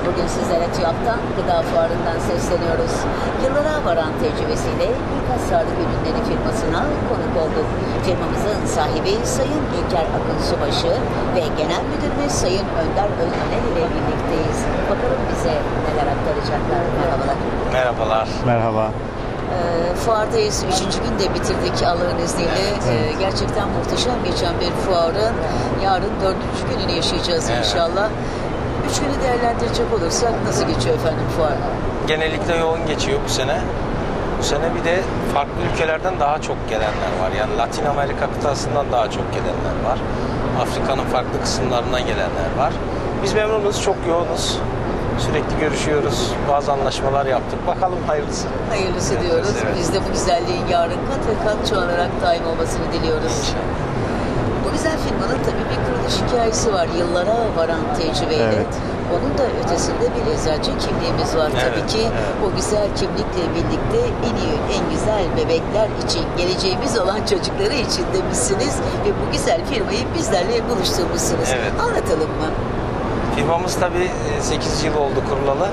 Bugün sizlere TÜYAP'tan Gıda Fuarı'ndan sesleniyoruz. Yıllara varan tecrübesiyle İlkas Sağlık Ürünleri firmasına konuk olduk. Firmamızın sahibi Sayın İlker Akın Subaşı ve Genel Müdürümüz Sayın Önder Özöner ile birlikteyiz. Bakalım bize neler aktaracaklar. Merhabalar. Merhabalar. Merhaba. Fuardayız. 3. günde bitirdik Allah'ın izniyle. Evet. Gerçekten muhteşem geçen bir fuarın yarın 4. gününü yaşayacağız inşallah. 3 günü değerlendirecek olursak nasıl geçiyor efendim fuar? Genellikle yoğun geçiyor bu sene. Bu sene bir de farklı ülkelerden daha çok gelenler var. Yani Latin Amerika kıtasından daha çok gelenler var. Afrika'nın farklı kısımlarından gelenler var. Biz memnunuz, çok yoğunuz. Sürekli görüşüyoruz. Bazı anlaşmalar yaptık. Bakalım hayırlısı. Hayırlısı diyoruz. Evet. Biz de bu güzelliğin yarın kat ve kat çoğalarak daim olmasını diliyoruz. İnşallah. Bu güzel firmanın tabii bir kuruluş hikayesi var. Yıllara varan tecrübeyle. Evet. Onun da ötesinde bir eczacı kimliğimiz var. Tabii ki o güzel kimlikle birlikte en güzel bebekler için, geleceğimiz olan çocukları için demişsiniz ve bu güzel firmayı bizlerle buluşturmuşsunuz. Evet. Anlatalım mı? Firmamız tabii 8 yıl oldu kurulalı.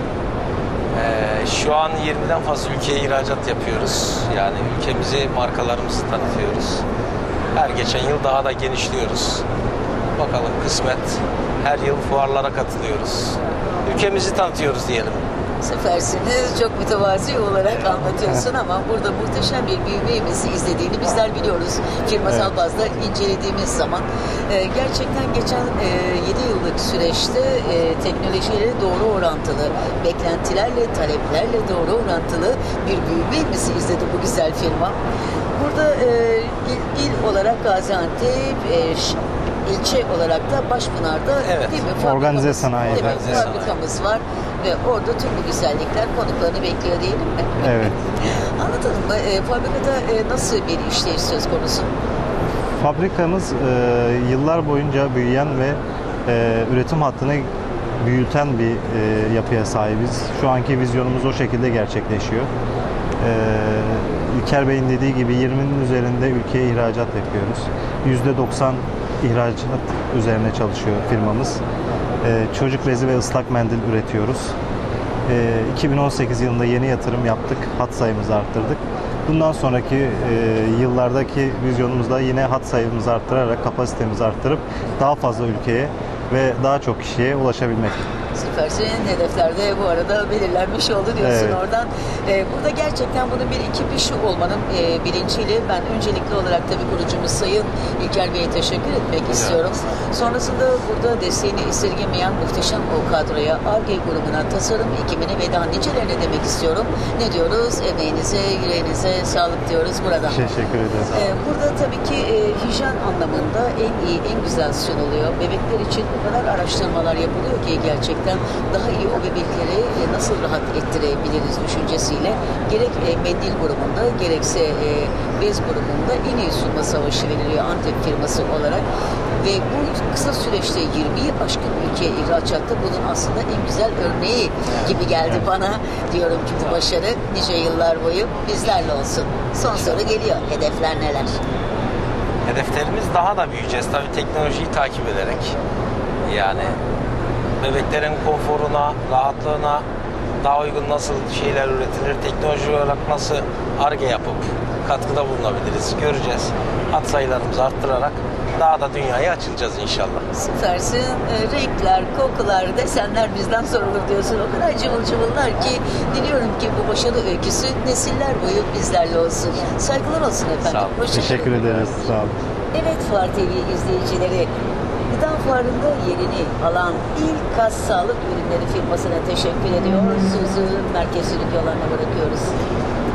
Şu an 20'den fazla ülkeye ihracat yapıyoruz. Yani ülkemizi, markalarımızı tanıtıyoruz. Her geçen yıl daha da genişliyoruz. Bakalım kısmet. Her yıl fuarlara katılıyoruz. Ülkemizi tanıtıyoruz diyelim. Süpersiniz. Çok mütevazi olarak anlatıyorsun ama burada muhteşem bir büyümemizi izlediğini bizler biliyoruz. Firmasal bazda incelediğimiz zaman. Gerçekten geçen 7 yıllık süreçte teknolojiyle doğru orantılı, beklentilerle, taleplerle doğru orantılı bir büyümemizi izledi bu güzel firma. Burada il olarak Gaziantep, ilçe olarak da Başpınar'da değil mi? Organize sanayi. Fabrikamız var ve orada tüm bu güzellikler konuklarını bekliyor diyelim mi? Evet. Anlatalım mı? Fabrikada nasıl bir işleyiş söz konusu? Fabrikamız yıllar boyunca büyüyen ve üretim hattını büyüten bir yapıya sahibiz. Şu anki vizyonumuz o şekilde gerçekleşiyor. İlker Bey'in dediği gibi 20'nin üzerinde ülkeye ihracat yapıyoruz. %90 ihracat üzerine çalışıyor firmamız. Çocuk bezi ve ıslak mendil üretiyoruz. 2018 yılında yeni yatırım yaptık. Hat sayımızı arttırdık. Bundan sonraki yıllardaki vizyonumuzda yine hat sayımızı arttırarak, kapasitemizi arttırıp daha fazla ülkeye ve daha çok kişiye ulaşabilmek. Süpersin. Hedeflerde bu arada belirlenmiş oldu diyorsun oradan. Burada gerçekten bunun bir ekip işi olmanın bilinciyle ben öncelikli olarak tabii kurucumuz Sayın İlker Bey'e teşekkür etmek istiyorum. Sonrasında burada desteğini esirgemeyen muhteşem o kadroya, Ar-Ge grubuna, tasarım ekibine ve daha nicelerine demek istiyorum. Ne diyoruz? Emeğinize, yüreğinize sağlık diyoruz burada. Teşekkür ederiz. Burada tabii ki hijyen anlamında en iyi, en güzel sunuluyor. Bebekler için o kadar araştırmalar yapılıyor ki gerçekten daha iyi o bebekleri nasıl rahat ettirebiliriz düşüncesiyle gerek mendil grubunda gerekse bez grubunda en iyi sunma savaşı veriliyor Antep firması olarak ve bu kısa süreçte 20'yi aşkın ülkeye ihracatta bunun aslında en güzel örneği gibi geldi bana. Diyorum ki bu başarı nice yıllar boyu bizlerle olsun. Son soru geliyor. Hedefler neler? Hedeflerimiz daha da büyüyeceğiz. Tabii teknolojiyi takip ederek. Yani bebeklerin konforuna, rahatlığına daha uygun nasıl şeyler üretilir, teknoloji olarak nasıl Ar-Ge yapıp katkıda bulunabiliriz göreceğiz. Hat sayılarımızı arttırarak daha da dünyaya açılacağız inşallah. Süpersin. Renkler, kokular, desenler bizden sorulur diyorsun. O kadar cıvıl cıvıllar ki diliyorum ki bu başarı öyküsü nesiller boyu bizlerle olsun. Saygılar olsun efendim. Sağ olun. Teşekkür ederiz. Sağ olun. Evet Fuar TV izleyicileri, Gıda Fuarı'nda yerini alan İlkas Sağlık Ürünleri firmasına teşekkür ediyoruz. Sözü merkez yollarına bırakıyoruz.